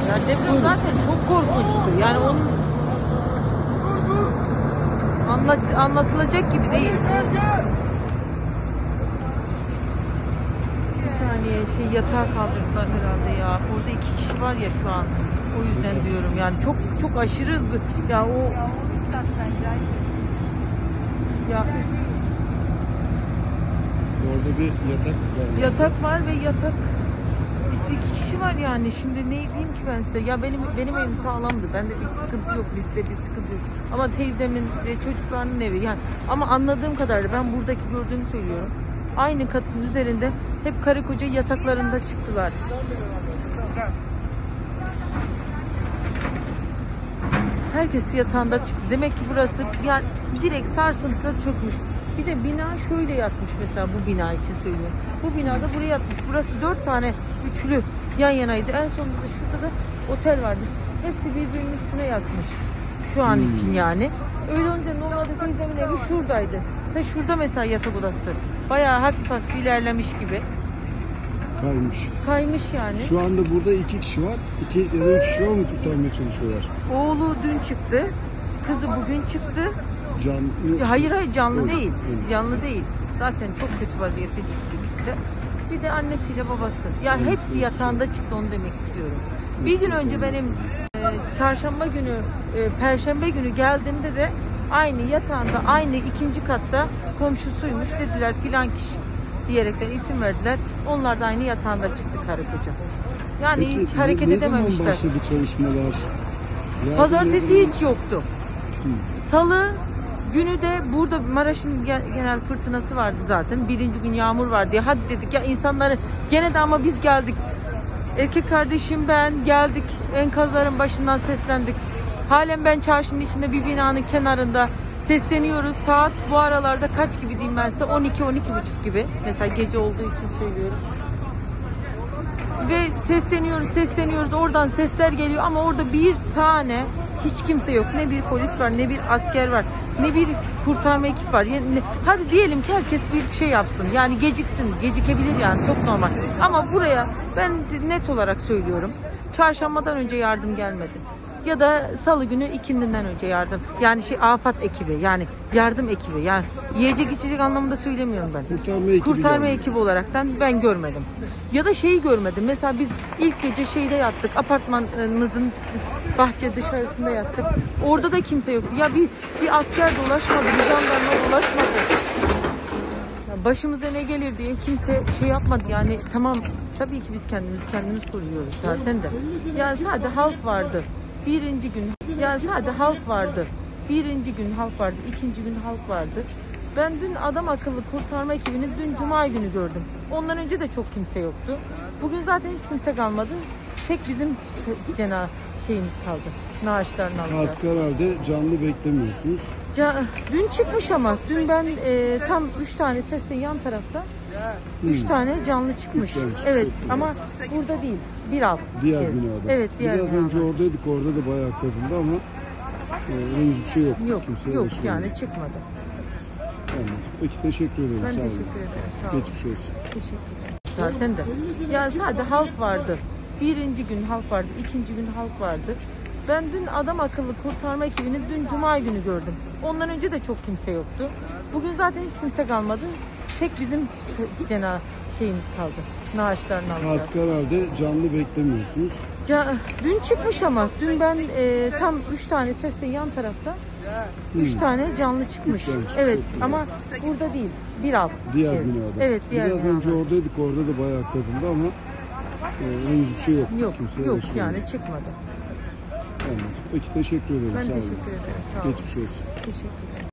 Yani deprem zaten çok korkunçtu. Yani onun anlatılacak gibi değil. Bir saniye yatağa kaldırdılar herhalde ya. Orada 2 kişi var ya şu an. O yüzden diyorum yani çok aşırı ya o ya orada bir yatak var. yatak var ve yatak işte 2 kişi var yani. Şimdi ne diyeyim ki ben size? Ya benim evim sağlamdı. Bende bir sıkıntı yok. Bizde bir sıkıntı yok. Ama teyzemin ve çocuklarının evi yani. Ama anladığım kadarıyla ben buradaki gördüğümü söylüyorum. Aynı katın üzerinde hep karı koca yataklarında çıktılar. Herkes yatağında çıktı. Demek ki burası ya direkt sarsıntıda çökmüş. Bir de bina şöyle yatmış mesela, bu bina için söylüyorum. Bu binada buraya yatmış. Burası 4 tane üçlü yan yanaydı. En sonunda şurada da otel vardı. Hepsi birbirinin üstüne yatmış. Şu an için yani. Öyle olunca normalde teyzemin evi şuradaydı. Ta şurada mesela yatak odası. Bayağı hafif ilerlemiş gibi. Kaymış yani. Şu anda burada 2 kişi var. 2 ya da 3 kişi var mı kurtarmaya çalışıyorlar? Oğlu dün çıktı. Kızı bugün çıktı. Canlı. Hayır canlı Öyle. değil. Evet. Canlı değil. Zaten çok kötü vaziyette çıktı ikisi de. Bir de annesiyle babası. Ya Evet, hepsi evet. yatağında çıktı, onu demek istiyorum. Bir gün önce benim çarşamba günü, perşembe günü geldiğimde de aynı yatağında, aynı 2. katta komşusuymuş dediler filan kişi diyerekten isim verdiler. Onlar da aynı yatağında çıktı karı koca. Yani Peki, hiç hareket ne edememişler. zaman başladı çalışmalar? Pazartesi hiç yoktu. Salı günü de burada Maraş'ın genel fırtınası vardı zaten. 1. gün yağmur var diye. Hadi dedik ya insanları gene de ama biz geldik. Erkek kardeşim ben geldik. Enkazların başından seslendik. Halen ben çarşının içinde bir binanın kenarında sesleniyoruz. Saat bu aralarda kaç gibi diyeyim ben size? 12-12.30 gibi. Mesela gece olduğu için söylüyorum. Ve sesleniyoruz. Oradan sesler geliyor ama orada bir tane hiç kimse yok. Ne bir polis var, ne bir asker var, ne bir kurtarma ekip var. Yani, hadi diyelim ki herkes bir şey yapsın. Yani gecikebilir yani, çok normal. Ama buraya ben net olarak söylüyorum. Çarşambadan önce yardım gelmedi. Ya da salı günü ikindinden önce yardım. Yani afet ekibi, yani yardım ekibi. Yani yiyecek içecek anlamında söylemiyorum ben. Kurtarma ekibi olaraktan ben görmedim. Ya da şeyi görmedim. Mesela biz ilk gece yattık. Apartmanımızın bahçe dışarısında yattık. Orada da kimse yoktu. Ya bir asker dolaşmadı, bir jandarma dolaşmadı. Ya başımıza ne gelir diye kimse yapmadı. Yani tamam, tabii ki biz kendimiz koruyoruz zaten de. Yani sadece halk vardı. 1. gün yani sadece halk vardı. 1. gün halk vardı. 2. gün halk vardı. Ben dün adam akıllı kurtarma ekibini dün cuma günü gördüm. Ondan önce de çok kimse yoktu. Bugün zaten hiç kimse kalmadı. Tek bizim şeyimiz kaldı. Naaşların alacağız. Artık herhalde canlı beklemiyorsunuz. Dün çıkmış ama dün ben tam 3 tane sesle yan tarafta 3 tane canlı çıkmış. Evet ama burada değil. Bir alt. Diğer binada. Evet, diğer Biraz binada. önce oradaydık. Orada da bayağı kazındı ama henüz bir şey yok. Yok yani çıkmadı. Anladım. Peki teşekkür ederim. Ben Sağ olun. teşekkür ederim. Sağ olun. Geçmiş olsun. Teşekkürler. Zaten de. Yani sadece halk vardı. 1. gün halk vardı. 2. gün halk vardı. Ben dün adam akıllı kurtarma ekibini dün cuma günü gördüm. Ondan önce de çok kimse yoktu. Bugün zaten hiç kimse kalmadı. Tek bizim şeyimiz kaldı. Naaşlarını alacağız. Artık herhalde canlı beklemiyorsunuz. Dün çıkmış ama dün ben tam 3 tane sesle yan tarafta 3 tane canlı çıkmış. Evet ama burada değil. Bir alt. Diğer binada. Evet, diğer Biraz binada. önce oradaydık. Orada da bayağı kazındı ama henüz bir şey yok. Yok yani çıkmadı. Anladım. Peki teşekkür ederim. Ben Sağ olun. teşekkür ederim. Sağ olun. Geçmiş olsun. Teşekkürler.